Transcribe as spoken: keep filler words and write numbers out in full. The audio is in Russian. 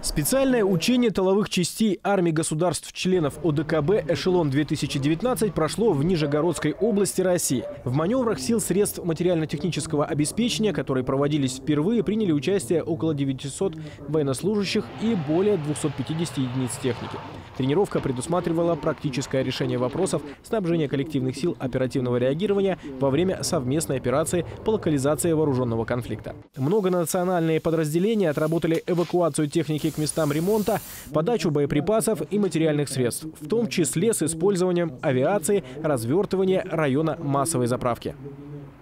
Специальное учение тыловых частей армий государств-членов О Д К Б «Эшелон-две тысячи девятнадцать» прошло в Нижегородской области России. В маневрах сил средств материально-технического обеспечения, которые проводились впервые, приняли участие около девятисот военнослужащих и более двухсот пятидесяти единиц техники. Тренировка предусматривала практическое решение вопросов снабжения коллективных сил оперативного реагирования во время совместной операции по локализации вооруженного конфликта. Многонациональные подразделения отработали эвакуацию техники к местам ремонта, подачу боеприпасов и материальных средств, в том числе с использованием авиации, развертывания района массовой заправки.